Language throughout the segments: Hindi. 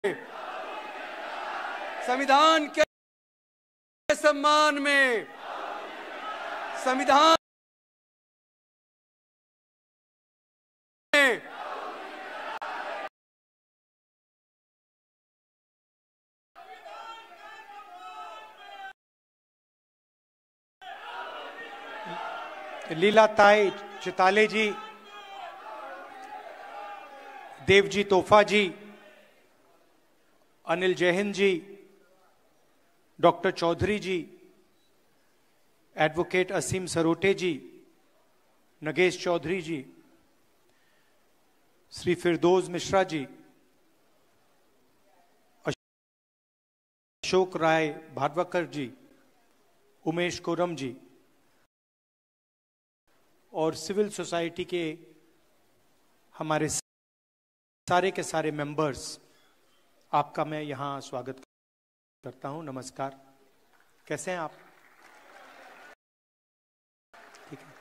संविधान के सम्मान में, संविधान में लीलाताई चिताले जी, देवजी तोफा जी, अनिल जैहिंद जी, डॉक्टर चौधरी जी, एडवोकेट असीम सरोटे जी, नगेश चौधरी जी, श्री फिरदौस मिश्रा जी, अशोक राय भाटवकर जी, उमेश कोरम जी और सिविल सोसाइटी के हमारे सारे के सारे मेंबर्स, आपका मैं यहां स्वागत करता हूं। नमस्कार, कैसे हैं आप? ठीक है।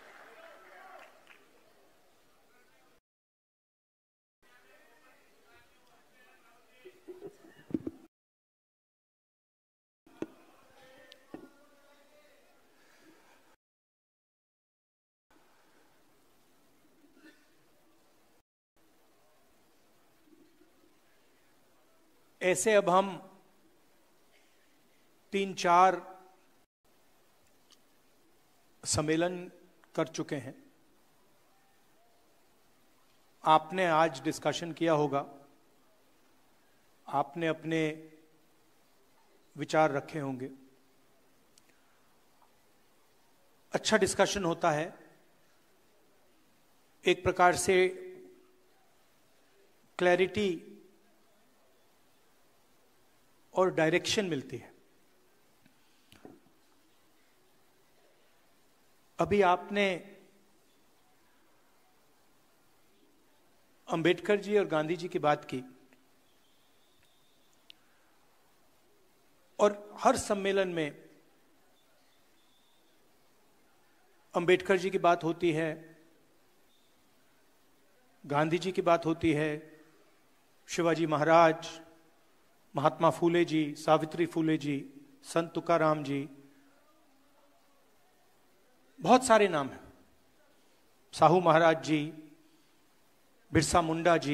ऐसे अब हम 3-4 सम्मेलन कर चुके हैं। आपने आज डिस्कशन किया होगा, आपने अपने विचार रखे होंगे। अच्छा डिस्कशन होता है, एक प्रकार से क्लैरिटी और डायरेक्शन मिलती है। अभी आपने अंबेडकर जी और गांधी जी की बात की, और हर सम्मेलन में अंबेडकर जी की बात होती है, गांधी जी की बात होती है, शिवाजी महाराज, महात्मा फूले जी, सावित्री फूले जी, संत तुकाराम जी, बहुत सारे नाम हैं, साहू महाराज जी, बिरसा मुंडा जी,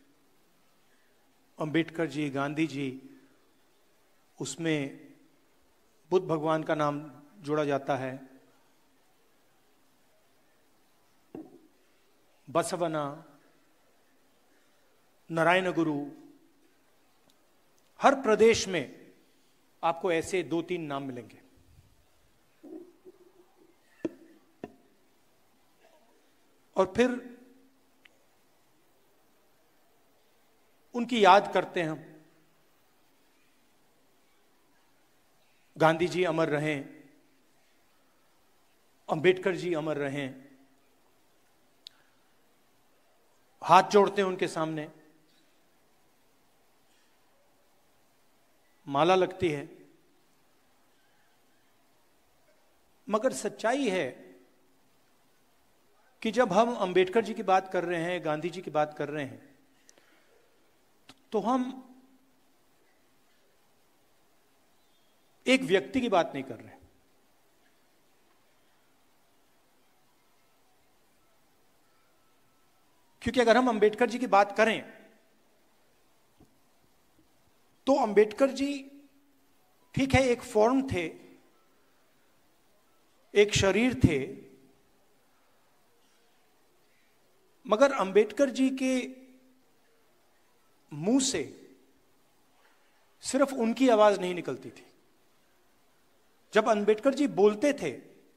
अंबेडकर जी, गांधी जी, उसमें बुद्ध भगवान का नाम जोड़ा जाता है, बसवना, नारायण गुरु। हर प्रदेश में आपको ऐसे 2-3 नाम मिलेंगे। और फिर उनकी याद करते हैं हम। गांधी जी अमर रहें, अंबेडकर जी अमर रहें, हाथ जोड़ते हैं उनके सामने, माला लगती है। मगर सच्चाई है कि जब हम अंबेडकर जी की बात कर रहे हैं, गांधी जी की बात कर रहे हैं, तो हम एक व्यक्ति की बात नहीं कर रहे। क्योंकि अगर हम अंबेडकर जी की बात करें तो अंबेडकर जी ठीक है, एक फॉर्म थे, एक शरीर थे, मगर अंबेडकर जी के मुंह से सिर्फ उनकी आवाज नहीं निकलती थी। जब अंबेडकर जी बोलते थे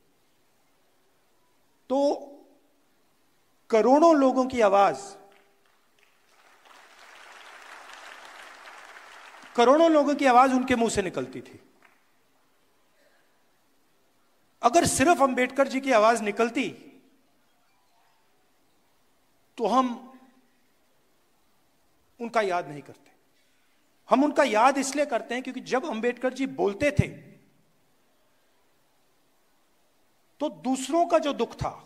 तो करोड़ों लोगों की आवाज, करोड़ों लोगों की आवाज उनके मुंह से निकलती थी। अगर सिर्फ अंबेडकर जी की आवाज निकलती तो हम उनका याद नहीं करते। हम उनका याद इसलिए करते हैं क्योंकि जब अंबेडकर जी बोलते थे तो दूसरों का जो दुख था,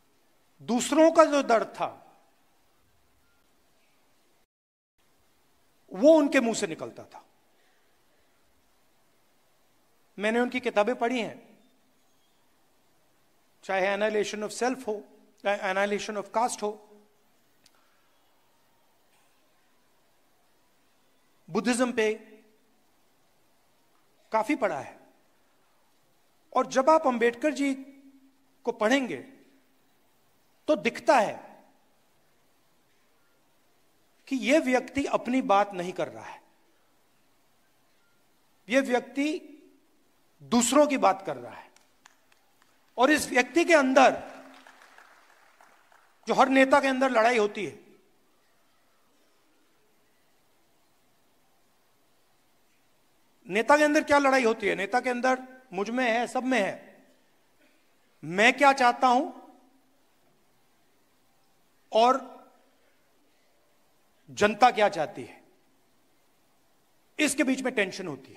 दूसरों का जो दर्द था, वो उनके मुंह से निकलता था। मैंने उनकी किताबें पढ़ी हैं, चाहे एनालिसिस ऑफ सेल्फ हो, एनालिसिस ऑफ कास्ट हो, बुद्धिज्म पे काफी पढ़ा है। और जब आप अंबेडकर जी को पढ़ेंगे तो दिखता है कि यह व्यक्ति अपनी बात नहीं कर रहा है, यह व्यक्ति दूसरों की बात कर रहा है। और इस व्यक्ति के अंदर, जो हर नेता के अंदर लड़ाई होती है, नेता के अंदर क्या लड़ाई होती है? नेता के अंदर मुझ में है, सब में है, मैं क्या चाहता हूं और जनता क्या चाहती है, इसके बीच में टेंशन होती है।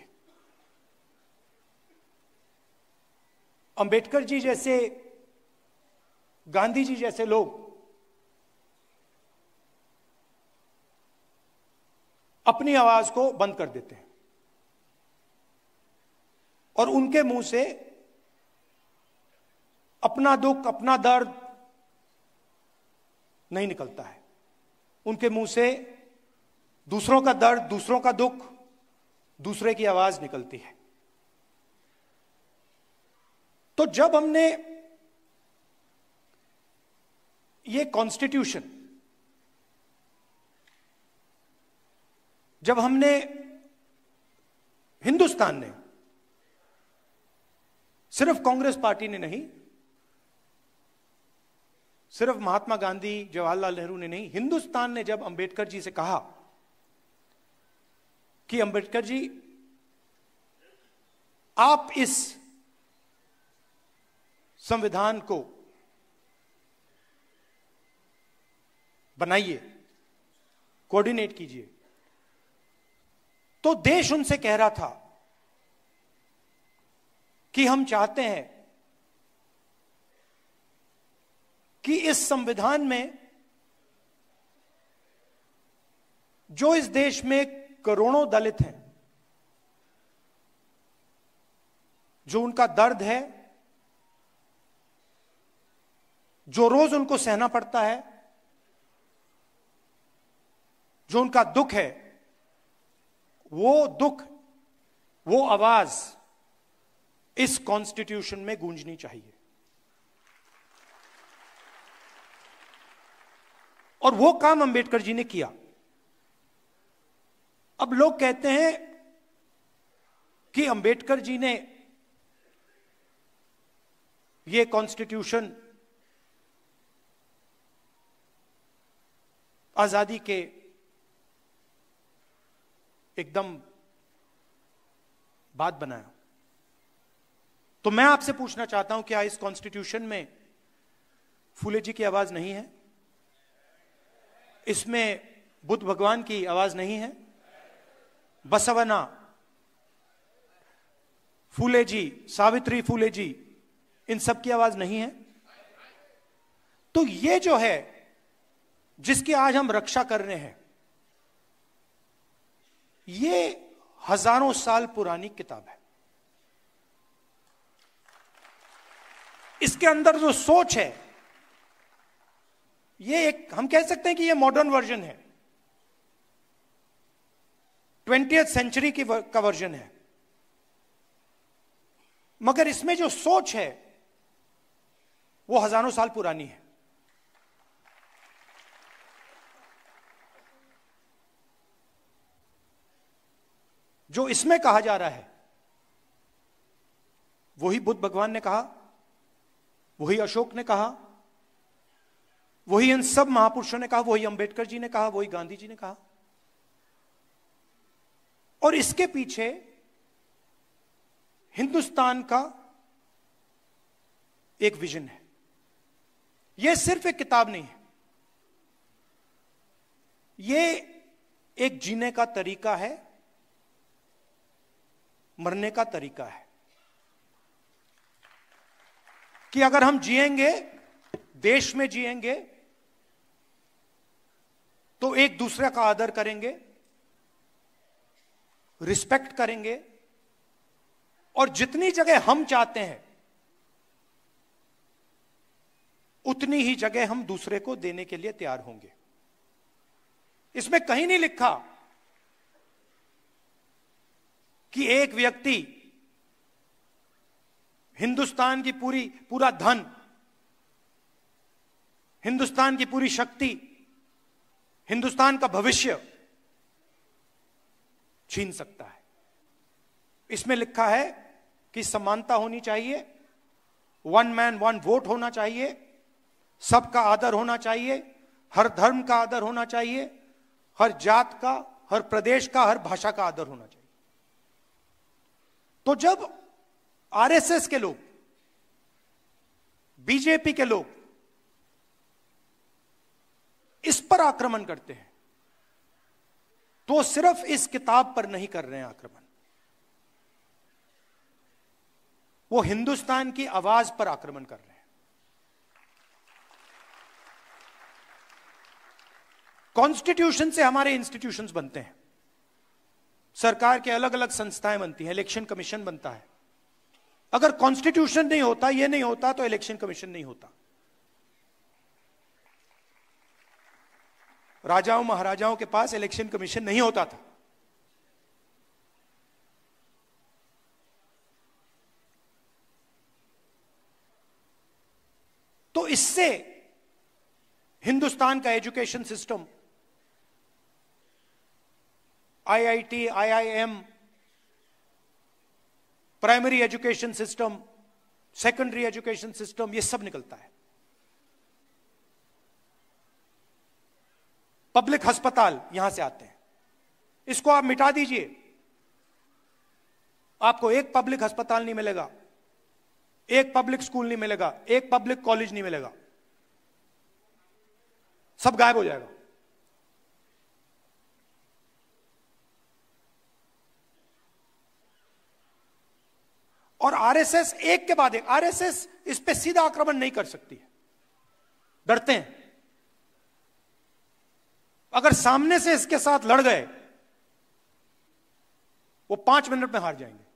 अंबेडकर जी जैसे, गांधी जी जैसे लोग अपनी आवाज को बंद कर देते हैं और उनके मुंह से अपना दुख, अपना दर्द नहीं निकलता है। उनके मुंह से दूसरों का दर्द, दूसरों का दुख, दूसरे की आवाज निकलती है। तो जब हमने ये कॉन्स्टिट्यूशन, जब हमने, हिंदुस्तान ने, सिर्फ कांग्रेस पार्टी ने नहीं, सिर्फ महात्मा गांधी, जवाहरलाल नेहरू ने नहीं, हिंदुस्तान ने जब अंबेडकर जी से कहा कि अंबेडकर जी आप इस संविधान को बनाइए, कोऑर्डिनेट कीजिए, तो देश उनसे कह रहा था कि हम चाहते हैं कि इस संविधान में जो इस देश में करोड़ों दलित हैं, जो उनका दर्द है, जो रोज उनको सहना पड़ता है, जो उनका दुख है, वो दुख, वो आवाज इस कॉन्स्टिट्यूशन में गूंजनी चाहिए। और वो काम अंबेडकर जी ने किया। अब लोग कहते हैं कि अंबेडकर जी ने ये कॉन्स्टिट्यूशन आजादी के एकदम बाद बनाया। तो मैं आपसे पूछना चाहता हूं, क्या इस कॉन्स्टिट्यूशन में फूले जी की आवाज नहीं है? इसमें बुद्ध भगवान की आवाज नहीं है? बसवना, फूले जी, सावित्री फूले जी, इन सब की आवाज नहीं है? तो ये जो है, जिसकी आज हम रक्षा कर रहे हैं, ये हजारों साल पुरानी किताब है। इसके अंदर जो सोच है, ये एक, हम कह सकते हैं कि ये मॉडर्न वर्जन है, 20th सेंचुरी का वर्जन है, मगर इसमें जो सोच है वो हजारों साल पुरानी है। जो इसमें कहा जा रहा है वही बुद्ध भगवान ने कहा, वही अशोक ने कहा, वही इन सब महापुरुषों ने कहा, वही अंबेडकर जी ने कहा, वही गांधी जी ने कहा। और इसके पीछे हिंदुस्तान का एक विजन है। यह सिर्फ एक किताब नहीं है, यह एक जीने का तरीका है, मरने का तरीका है, कि अगर हम जिएंगे, देश में जिएंगे, तो एक दूसरे का आदर करेंगे, रिस्पेक्ट करेंगे और जितनी जगह हम चाहते हैं उतनी ही जगह हम दूसरे को देने के लिए तैयार होंगे। इसमें कहीं नहीं लिखा कि एक व्यक्ति हिंदुस्तान की पूरा धन, हिंदुस्तान की पूरी शक्ति, हिंदुस्तान का भविष्य छीन सकता है। इसमें लिखा है कि समानता होनी चाहिए, वन मैन वन वोट होना चाहिए, सबका आदर होना चाहिए, हर धर्म का आदर होना चाहिए, हर जात का, हर प्रदेश का, हर भाषा का आदर होना चाहिए। तो जब आरएसएस के लोग, बीजेपी के लोग इस पर आक्रमण करते हैं तो सिर्फ इस किताब पर नहीं कर रहे हैं आक्रमण, वो हिंदुस्तान की आवाज पर आक्रमण कर रहे हैं। कॉन्स्टिट्यूशन से हमारे इंस्टीट्यूशंस बनते हैं, सरकार के अलग अलग संस्थाएं बनती हैं, इलेक्शन कमीशन बनता है। अगर कॉन्स्टिट्यूशन नहीं होता, ये नहीं होता, तो इलेक्शन कमीशन नहीं होता। राजाओं महाराजाओं के पास इलेक्शन कमीशन नहीं होता था। तो इससे हिंदुस्तान का education system, IIT, IIM, primary education system, secondary education system, ये सब निकलता है। पब्लिक अस्पताल यहां से आते हैं। इसको आप मिटा दीजिए, आपको एक पब्लिक अस्पताल नहीं मिलेगा, एक पब्लिक स्कूल नहीं मिलेगा, एक पब्लिक कॉलेज नहीं मिलेगा, सब गायब हो जाएगा। और आरएसएस एक के बाद एक, आरएसएस इस पे सीधा आक्रमण नहीं कर सकती है, डरते हैं। अगर सामने से इसके साथ लड़ गए, वो 5 मिनट में हार जाएंगे।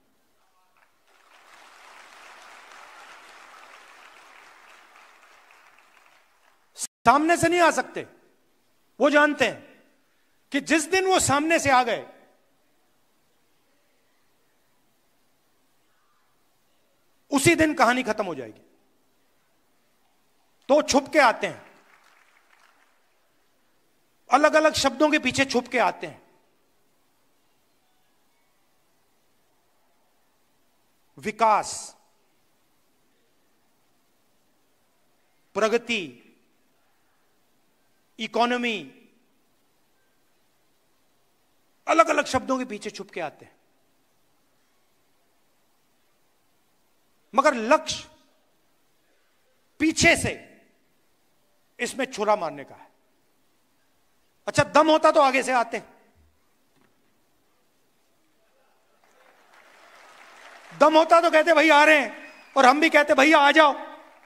सामने से नहीं आ सकते। वो जानते हैं कि जिस दिन वो सामने से आ गए, उसी दिन कहानी खत्म हो जाएगी। तो छुप के आते हैं, अलग अलग शब्दों के पीछे छुप के आते हैं। विकास, प्रगति, इकोनॉमी, अलग अलग शब्दों के पीछे छुप के आते हैं, मगर लक्ष्य पीछे से इसमें छुरा मारने का है। अच्छा, दम होता तो आगे से आते, दम होता तो कहते भैया आ रहे हैं, और हम भी कहते भैया आ जाओ।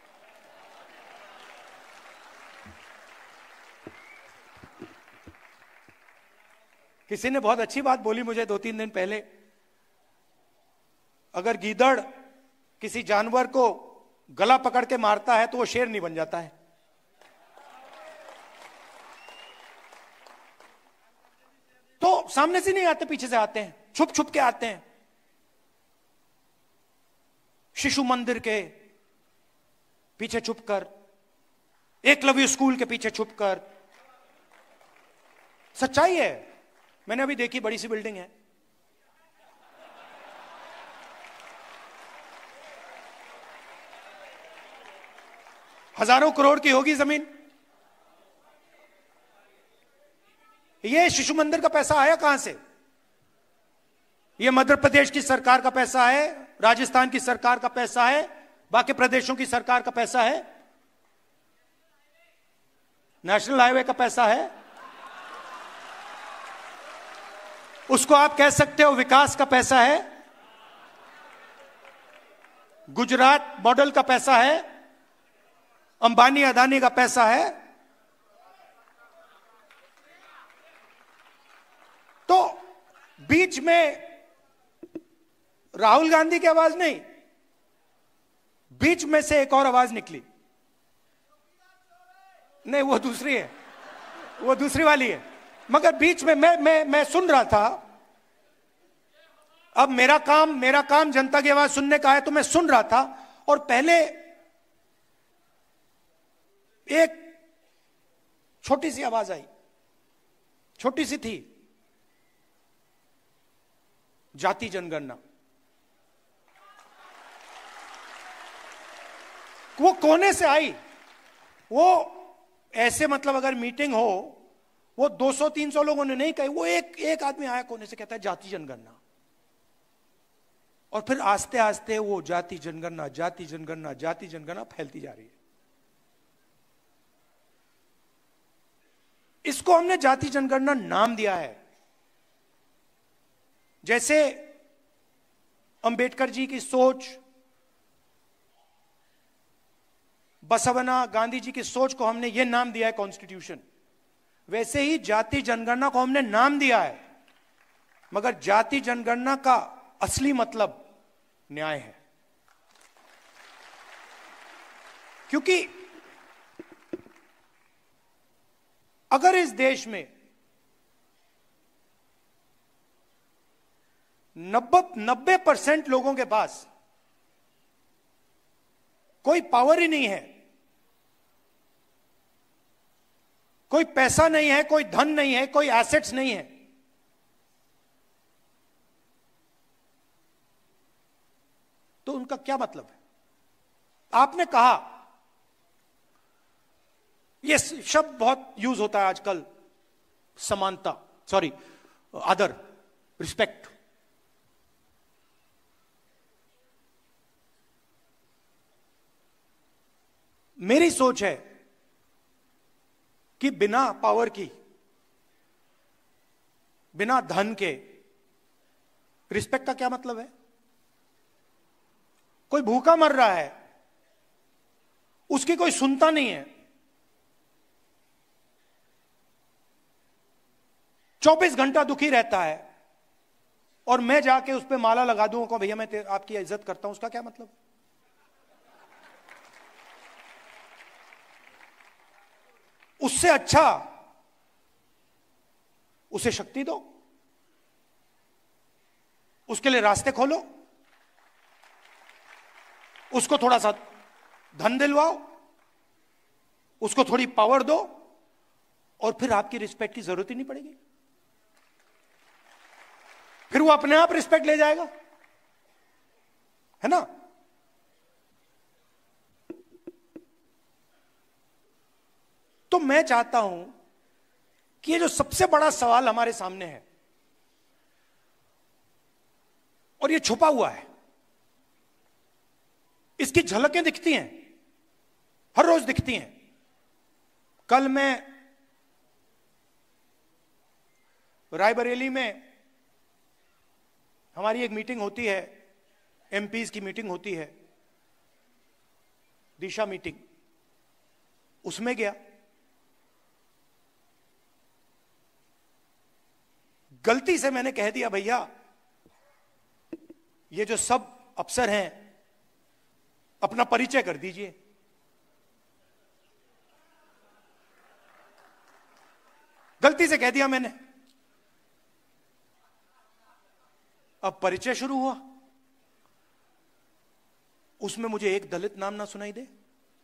किसी ने बहुत अच्छी बात बोली मुझे 2-3 दिन पहले, अगर गीदड़ किसी जानवर को गला पकड़ के मारता है तो वो शेर नहीं बन जाता है। तो सामने से नहीं आते, पीछे से आते हैं, छुप छुप के आते हैं। शिशु मंदिर के पीछे छुपकर, एकलव्य स्कूल के पीछे छुपकर। सच्चाई है, मैंने अभी देखी, बड़ी सी बिल्डिंग है, हजारों करोड़ की होगी जमीन। ये शिशु मंदिर का पैसा आया कहां से? ये मध्य प्रदेश की सरकार का पैसा है, राजस्थान की सरकार का पैसा है, बाकी प्रदेशों की सरकार का पैसा है, नेशनल हाईवे का पैसा है। उसको आप कह सकते हो विकास का पैसा है, गुजरात मॉडल का पैसा है, अंबानी अदानी का पैसा है। तो बीच में राहुल गांधी की आवाज नहीं, बीच में से एक और आवाज निकली। नहीं, वो दूसरी है, वो दूसरी वाली है। मगर बीच में मैं सुन रहा था। अब मेरा काम जनता की आवाज सुनने का है, तो मैं सुन रहा था। और पहले एक छोटी सी आवाज आई, छोटी सी थी, जाति जनगणना। वो कोने से आई। वो ऐसे मतलब अगर मीटिंग हो, वो 200-300 लोगों ने नहीं कही, वो एक आदमी आया कोने से, कहता है जाति जनगणना। और फिर आस्ते आस्ते वो जाति जनगणना, जाति जनगणना, जाति जनगणना फैलती जा रही है। इसको हमने जाति जनगणना नाम दिया है। जैसे अंबेडकर जी की सोच, बसवना, गांधी जी की सोच को हमने यह नाम दिया है कॉन्स्टिट्यूशन, वैसे ही जाति जनगणना को हमने नाम दिया है। मगर जाति जनगणना का असली मतलब न्याय है। क्योंकि अगर इस देश में 90% लोगों के पास कोई पावर ही नहीं है, कोई पैसा नहीं है, कोई धन नहीं है, कोई एसेट्स नहीं है, तो उनका क्या मतलब है? आपने कहा, यह शब्द बहुत यूज होता है आजकल, समानता, सॉरी, आदर, रिस्पेक्ट। मेरी सोच है कि बिना पावर की, बिना धन के रिस्पेक्ट का क्या मतलब है? कोई भूखा मर रहा है, उसकी कोई सुनता नहीं है, 24 घंटा दुखी रहता है, और मैं जाके उस पर माला लगा दूं को, भैया मैं आपकी इज्जत करता हूं, उसका क्या मतलब? उससे अच्छा उसे शक्ति दो, उसके लिए रास्ते खोलो, उसको थोड़ा सा धन दिलवाओ, उसको थोड़ी पावर दो, और फिर आपकी रिस्पेक्ट की जरूरत ही नहीं पड़ेगी। फिर वो अपने आप रिस्पेक्ट ले जाएगा, है ना? तो मैं चाहता हूं कि ये जो सबसे बड़ा सवाल हमारे सामने है, और ये छुपा हुआ है, इसकी झलकें दिखती हैं, हर रोज दिखती हैं। कल मैं रायबरेली में, हमारी एक मीटिंग होती है, एमपीज की मीटिंग होती है, दिशा मीटिंग, उसमें गया। गलती से मैंने कह दिया, भैया ये जो सब अफसर हैं, अपना परिचय कर दीजिए। गलती से कह दिया मैंने। अब परिचय शुरू हुआ, उसमें मुझे एक दलित नाम ना सुनाई दे,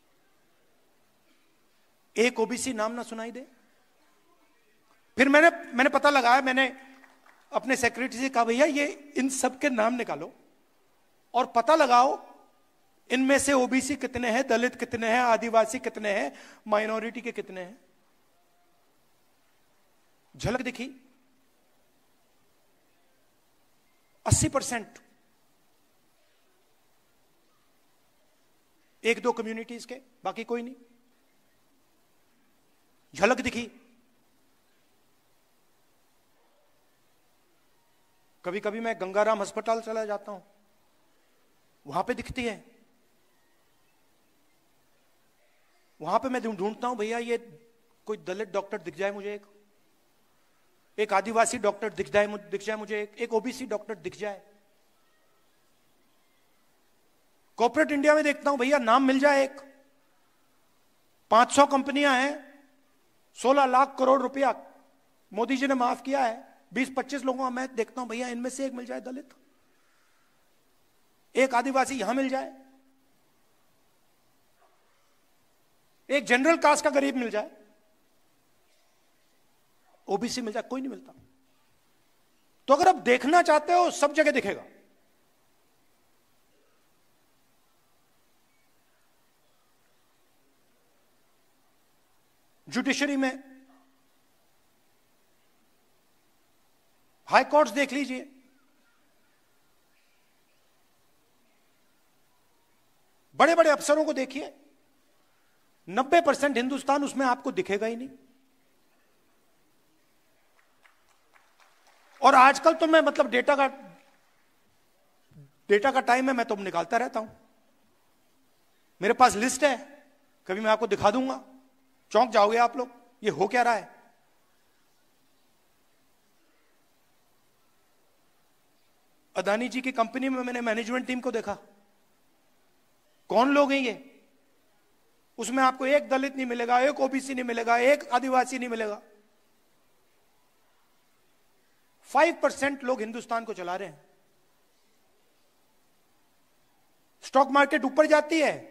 एक ओबीसी नाम ना सुनाई दे। फिर मैंने पता लगाया, मैंने अपने सेक्रेटरी से कहा, भैया ये इन सब के नाम निकालो और पता लगाओ इनमें से ओबीसी कितने हैं, दलित कितने हैं, आदिवासी कितने हैं, माइनॉरिटी के कितने हैं। झलक दिखी, 80%। एक दो कम्युनिटीज के, बाकी कोई नहीं। झलक दिखी। कभी कभी मैं गंगाराम अस्पताल चला जाता हूं, वहां पे दिखती है। वहां पे मैं ढूंढता हूं, भैया ये कोई दलित डॉक्टर दिख जाए मुझे, एक आदिवासी डॉक्टर दिख जाए मुझे, एक ओबीसी डॉक्टर दिख जाए। कॉर्पोरेट इंडिया में देखता हूं भैया नाम मिल जाए एक, 500 कंपनियां हैं, 16 लाख करोड़ रुपया मोदी जी ने माफ किया है, 20-25 लोगों का मैं देखता हूं भैया इनमें से एक मिल जाए दलित, एक आदिवासी यहां मिल जाए, एक जनरल कास्ट का गरीब मिल जाए, ओबीसी मिल जाए, कोई नहीं मिलता। तो अगर आप देखना चाहते हो सब जगह दिखेगा। जुडिशरी में हाई कोर्ट्स देख लीजिए, बड़े बड़े अफसरों को देखिए, 90% हिंदुस्तान उसमें आपको दिखेगा ही नहीं। और आजकल तो मैं मतलब डेटा का टाइम है, मैं तो निकालता रहता हूं, मेरे पास लिस्ट है, कभी मैं आपको दिखा दूंगा, चौंक जाओगे आप लोग, ये हो क्या रहा है। अदानी जी की कंपनी में मैंने मैनेजमेंट टीम को देखा, कौन लोग हैं ये, उसमें आपको एक दलित नहीं मिलेगा, एक ओबीसी नहीं मिलेगा, एक आदिवासी नहीं मिलेगा। 5% लोग हिंदुस्तान को चला रहे हैं। स्टॉक मार्केट ऊपर जाती है,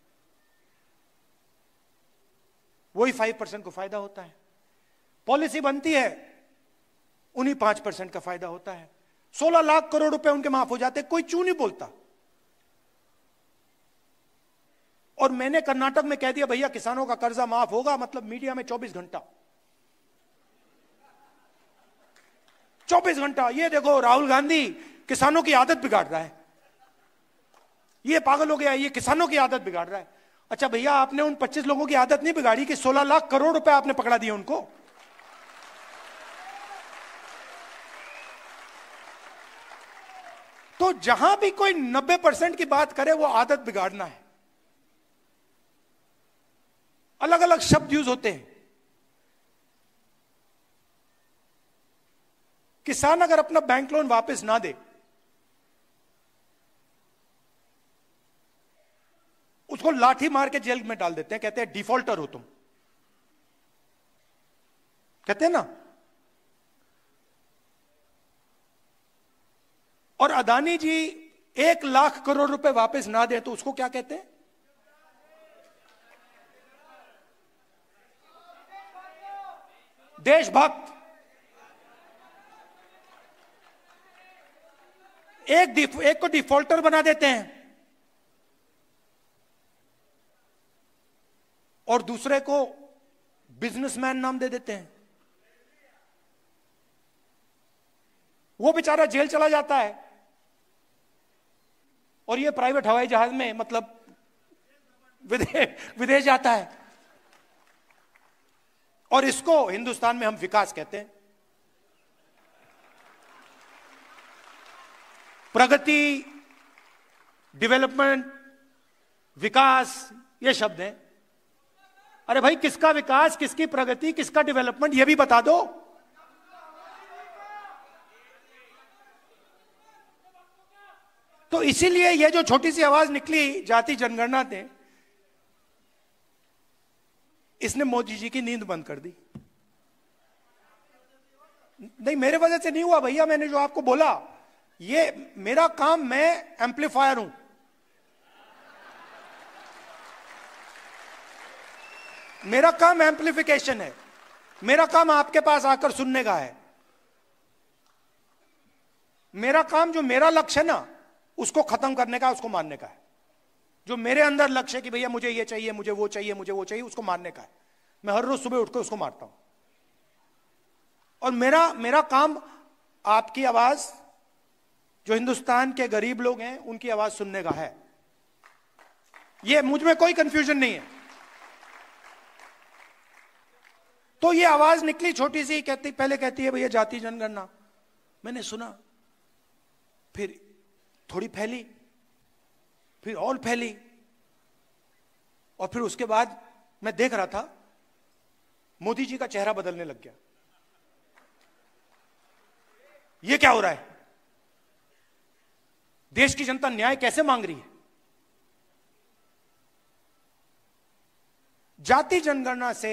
वही 5% को फायदा होता है। पॉलिसी बनती है, उन्हीं 5% का फायदा होता है। 16 लाख करोड़ रुपए उनके माफ हो जाते, कोई चू नहीं बोलता। और मैंने कर्नाटक में कह दिया भैया किसानों का कर्जा माफ होगा, मतलब मीडिया में 24 घंटा 24 घंटा, ये देखो राहुल गांधी किसानों की आदत बिगाड़ रहा है, ये पागल हो गया, ये किसानों की आदत बिगाड़ रहा है। अच्छा भैया आपने उन 25 लोगों की आदत नहीं बिगाड़ी कि 16 लाख करोड़ रुपए आपने पकड़ा दिए उनको। तो जहां भी कोई 90% की बात करे वो आदत बिगाड़ना है। अलग अलग शब्द यूज होते हैं। किसान अगर अपना बैंक लोन वापस ना दे, उसको लाठी मार के जेल में डाल देते हैं, कहते हैं डिफॉल्टर हो तुम, कहते हैं ना। और अदानी जी 1 लाख करोड़ रुपए वापस ना दे तो उसको क्या कहते हैं? देशभक्त। एक को डिफॉल्टर बना देते हैं और दूसरे को बिजनेसमैन नाम दे देते हैं। वो बेचारा जेल चला जाता है और ये प्राइवेट हवाई जहाज में मतलब विदेश जाता है। और इसको हिंदुस्तान में हम विकास कहते हैं। प्रगति, डेवलपमेंट, विकास, ये शब्द हैं। अरे भाई किसका विकास, किसकी प्रगति, किसका डेवलपमेंट, ये भी बता दो। तो इसीलिए ये जो छोटी सी आवाज निकली जाति जनगणना थे, इसने मोदी जी की नींद बंद कर दी। नहीं मेरे वजह से नहीं हुआ भैया, मैंने जो आपको बोला ये मेरा काम, मैं एम्पलीफायर हूं। मेरा काम एम्पलीफिकेशन है, मेरा काम आपके पास आकर सुनने का है। मेरा काम जो मेरा लक्ष्य है ना उसको खत्म करने का, उसको मारने का है। जो मेरे अंदर लक्ष्य है कि भैया मुझे ये चाहिए, मुझे वो चाहिए, मुझे वो चाहिए, उसको मारने का है। मैं हर रोज सुबह उठकर उसको मारता हूं। और मेरा काम आपकी आवाज, जो हिंदुस्तान के गरीब लोग हैं उनकी आवाज सुनने का है। ये मुझ में कोई कंफ्यूजन नहीं है। तो ये आवाज निकली छोटी सी, पहले कहती है भैया जाति जनगणना, मैंने सुना, फिर थोड़ी फैली, फिर और फैली, और फिर उसके बाद मैं देख रहा था मोदी जी का चेहरा बदलने लग गया। ये क्या हो रहा है? देश की जनता न्याय कैसे मांग रही है? जाति जनगणना से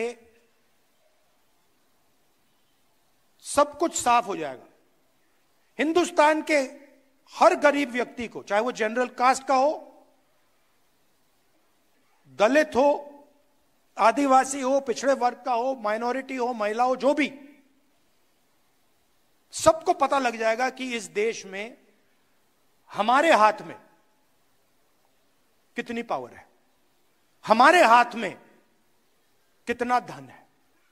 सब कुछ साफ हो जाएगा। हिंदुस्तान के हर गरीब व्यक्ति को, चाहे वो जनरल कास्ट का हो, दलित हो, आदिवासी हो, पिछड़े वर्ग का हो, माइनॉरिटी हो, महिला हो, जो भी, सबको पता लग जाएगा कि इस देश में हमारे हाथ में कितनी पावर है, हमारे हाथ में कितना धन है,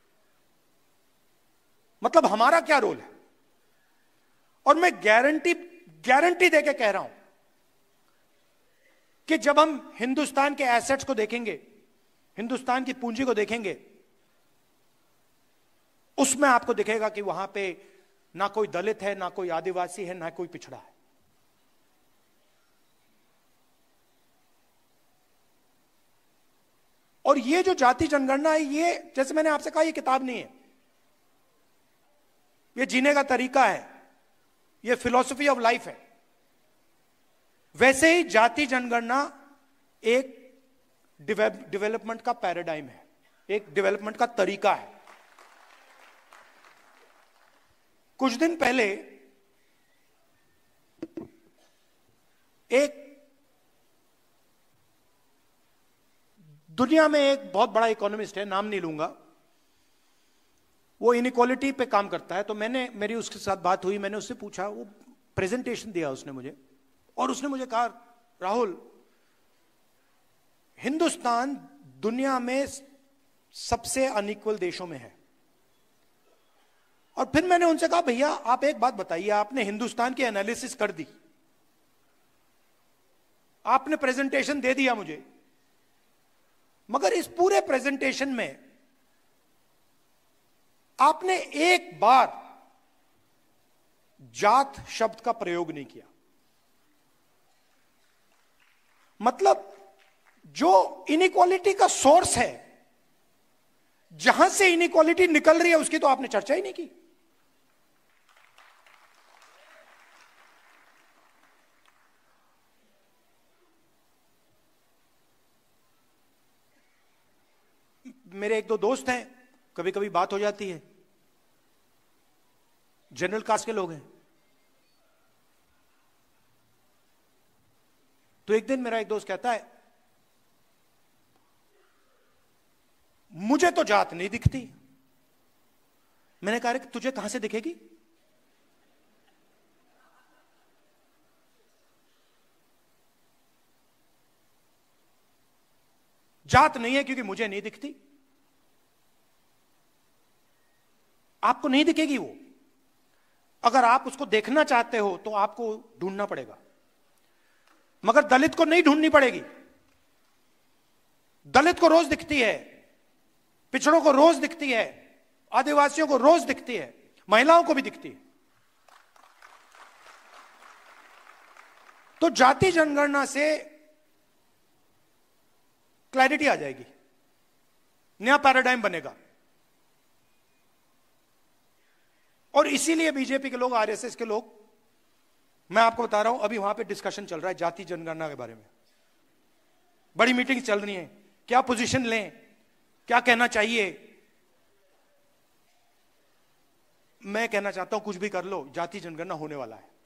मतलब हमारा क्या रोल है। और मैं गारंटी देके कह रहा हूं कि जब हम हिंदुस्तान के एसेट्स को देखेंगे, हिंदुस्तान की पूंजी को देखेंगे, उसमें आपको दिखेगा कि वहां पे ना कोई दलित है, ना कोई आदिवासी है, ना कोई पिछड़ा है। और ये जो जाति जनगणना है, ये जैसे मैंने आपसे कहा, ये किताब नहीं है, ये जीने का तरीका है, ये फिलॉसफी ऑफ लाइफ है। वैसे ही जाति जनगणना एक डेवलपमेंट का पैराडाइम है, एक डेवलपमेंट का तरीका है। कुछ दिन पहले एक दुनिया में एक बहुत बड़ा इकोनॉमिस्ट है, नाम नहीं लूंगा, वो इनइक्वालिटी पे काम करता है। तो मेरी उसके साथ बात हुई, मैंने उससे पूछा, वो प्रेजेंटेशन दिया उसने मुझे, और उसने मुझे कहा, राहुल, हिंदुस्तान दुनिया में सबसे अनइक्वल देशों में है। और फिर मैंने उनसे कहा, भैया आप एक बात बताइए, आपने हिंदुस्तान की एनालिसिस कर दी, आपने प्रेजेंटेशन दे दिया मुझे, मगर इस पूरे प्रेजेंटेशन में आपने एक बार जात शब्द का प्रयोग नहीं किया। मतलब जो इनइक्वालिटी का सोर्स है, जहां से इनइक्वालिटी निकल रही है, उसकी तो आपने चर्चा ही नहीं की। मेरे एक दो दोस्त हैं, कभी कभी बात हो जाती है, जनरल कास्ट के लोग हैं। तो एक दिन मेरा एक दोस्त कहता है, मुझे तो जात नहीं दिखती। मैंने कहा, तुझे कहां से दिखेगी? जात नहीं है क्योंकि मुझे नहीं दिखती, आपको नहीं दिखेगी वो। अगर आप उसको देखना चाहते हो तो आपको ढूंढना पड़ेगा, मगर दलित को नहीं ढूंढनी पड़ेगी। दलित को रोज दिखती है, पिछड़ों को रोज दिखती है, आदिवासियों को रोज दिखती है, महिलाओं को भी दिखती है। तो जाति जनगणना से क्लैरिटी आ जाएगी, नया पैराडाइम बनेगा। और इसीलिए बीजेपी के लोग, आरएसएस के लोग, मैं आपको बता रहा हूं, अभी वहां पे डिस्कशन चल रहा है जाति जनगणना के बारे में, बड़ी मीटिंग चल रही है, क्या पोजीशन लें, क्या कहना चाहिए। मैं कहना चाहता हूं, कुछ भी कर लो, जाति जनगणना होने वाला है।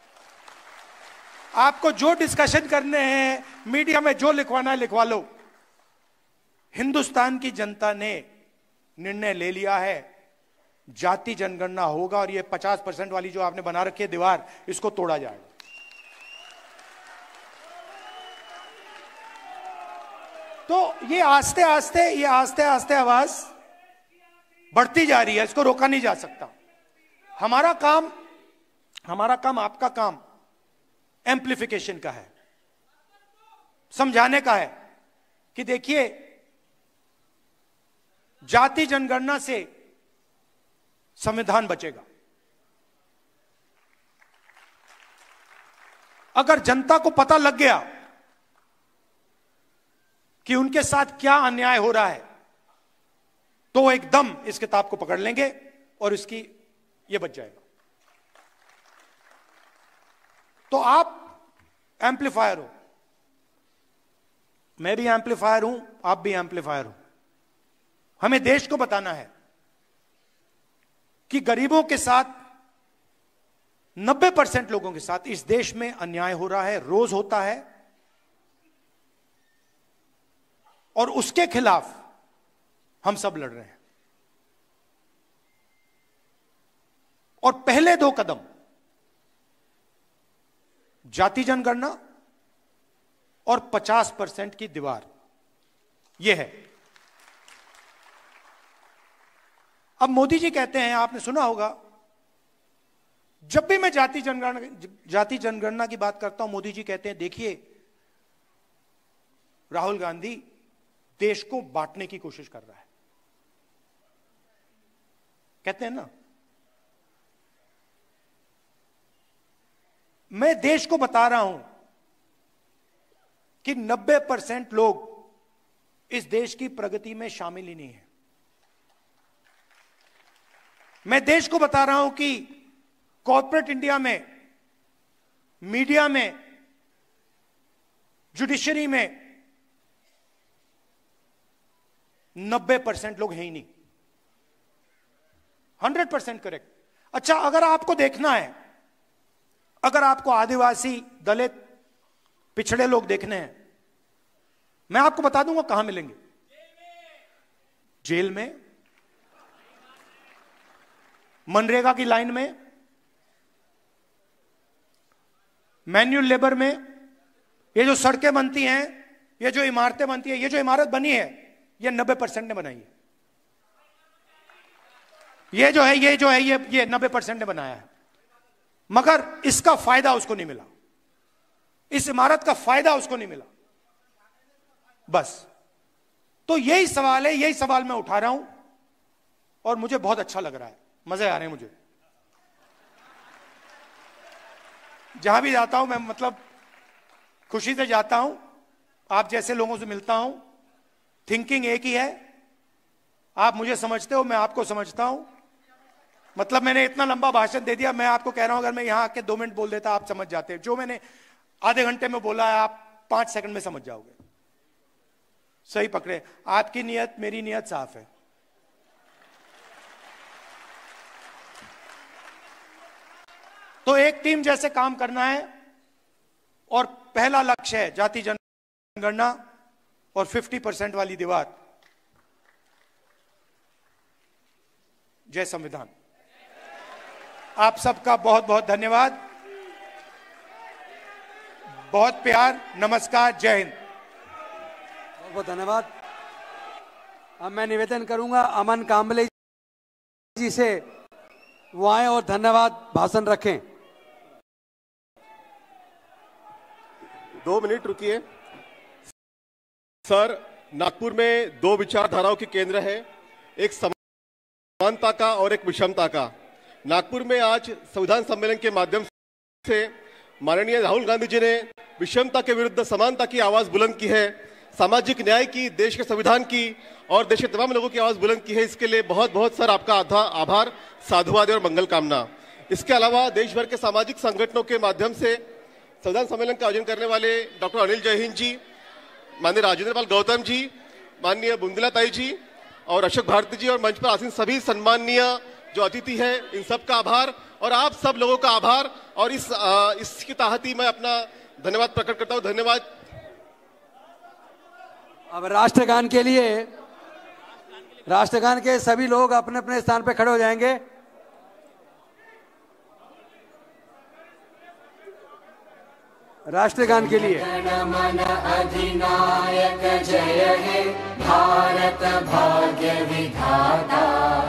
आपको जो डिस्कशन करने हैं, मीडिया में जो लिखवाना है लिखवा लो। हिंदुस्तान की जनता ने निर्णय ले लिया है, जाति जनगणना होगा, और ये 50% वाली जो आपने बना रखी है दीवार, इसको तोड़ा जाएगा। तो ये आस्ते आस्ते आवाज बढ़ती जा रही है, इसको रोका नहीं जा सकता। हमारा काम आपका काम एम्प्लीफिकेशन का है, समझाने का है कि देखिए, जाति जनगणना से संविधान बचेगा। अगर जनता को पता लग गया कि उनके साथ क्या अन्याय हो रहा है, तो वो एकदम इस किताब को पकड़ लेंगे और इसकी ये बच जाएगा। तो आप एम्पलीफायर हो, मैं भी एम्पलीफायर हूं, आप भी एम्पलीफायर हो। हमें देश को बताना है कि गरीबों के साथ, 90% लोगों के साथ इस देश में अन्याय हो रहा है, रोज होता है, और उसके खिलाफ हम सब लड़ रहे हैं। और पहले 2 कदम जाति जनगणना और 50% की दीवार, यह है। अब मोदी जी कहते हैं, आपने सुना होगा, जब भी मैं जाति जनगणना की बात करता हूं, मोदी जी कहते हैं, देखिए राहुल गांधी देश को बांटने की कोशिश कर रहा है। कहते हैं ना, मैं देश को बता रहा हूं कि 90% लोग इस देश की प्रगति में शामिल ही नहीं है। मैं देश को बता रहा हूं कि कॉर्पोरेट इंडिया में, मीडिया में, जुडिशरी में 90% लोग हैं ही नहीं। 100% करेक्ट। अच्छा, अगर आपको देखना है, अगर आपको आदिवासी, दलित, पिछड़े लोग देखने हैं, मैं आपको बता दूंगा कहां मिलेंगे। जेल में, मनरेगा की लाइन में, मैन्युअल लेबर में। ये जो सड़कें बनती हैं, ये जो इमारतें बनती हैं, ये जो इमारत बनी है, ये 90% ने बनाई है। ये जो है ये 90% ने बनाया है, मगर इसका फायदा उसको नहीं मिला, इस इमारत का फायदा उसको नहीं मिला। बस तो यही सवाल है, यही सवाल मैं उठा रहा हूं, और मुझे बहुत अच्छा लग रहा है, मजे आ रहे हैं मुझे। जहां भी जाता हूं मैं, मतलब खुशी से जाता हूं, आप जैसे लोगों से मिलता हूं। थिंकिंग एक ही है, आप मुझे समझते हो, मैं आपको समझता हूं। मतलब मैंने इतना लंबा भाषण दे दिया, मैं आपको कह रहा हूं, अगर मैं यहां आके 2 मिनट बोल देता, आप समझ जाते। जो मैंने आधे घंटे में बोला है, आप 5 सेकंड में समझ जाओगे। सही पकड़े, आपकी नियत, मेरी नियत साफ है। तो एक टीम जैसे काम करना है, और पहला लक्ष्य है जाति जनगणना और 50% वाली दीवार। जय संविधान। आप सबका बहुत बहुत धन्यवाद, बहुत प्यार, नमस्कार, जय हिंद। बहुत बहुत धन्यवाद। अब मैं निवेदन करूंगा अमन कांबले जी से, वो आए और धन्यवाद भाषण रखें। 2 मिनट रुकिए। सर, नागपुर में 2 विचारधाराओं के केंद्र है, एक समानता का और एक विषमता का। नागपुर में आज संविधान सम्मेलन के माध्यम से माननीय राहुल गांधी जी ने विषमता के विरुद्ध समानता की आवाज बुलंद की है, सामाजिक न्याय की, देश के संविधान की और देश के तमाम लोगों की आवाज बुलंद की है। इसके लिए बहुत बहुत सर आपका आभार, साधुवाद और मंगल कामना। इसके अलावा देश भर के सामाजिक संगठनों के माध्यम से संविधान सम्मेलन का आयोजन करने वाले डॉक्टर अनिल जयहिंद जी, माननीय राजेंद्र पाल गौतम जी, माननीय बुंदला ताई जी और अशोक भारती जी, और मंच पर आसीन सभी सम्माननीय जो अतिथि है, इन सब का आभार, और आप सब लोगों का आभार। और इसकी ताहती मैं अपना धन्यवाद प्रकट करता हूं। धन्यवाद। अब राष्ट्रगान के लिए, राष्ट्रगान के सभी लोग अपने अपने स्थान पर खड़े हो जाएंगे। राष्ट्रगान के लिए जनगण अधिनायक जय हे भारत भाग्य विधाता,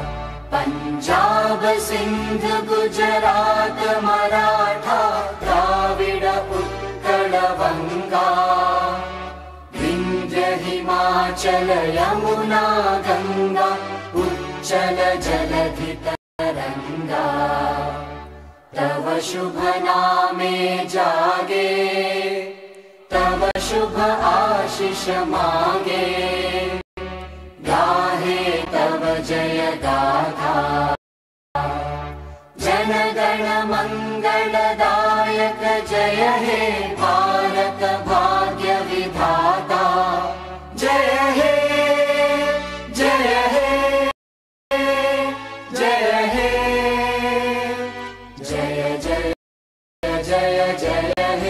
पंजाब सिंध गुजरात मराठा द्राविड़ उत्कल बंगा, विंध्य हिमाचल यमुना गंगा उच्चल जलधि तरंगा, तव शुभ नामे जागे, तव शुभ आशीष मांगे, गाहे तव जय गाथा। जन गण मंगलदायक नायक जय हे भारत भाग्य विधाता जय हे जय हे जय हे जय जय जय जय हे।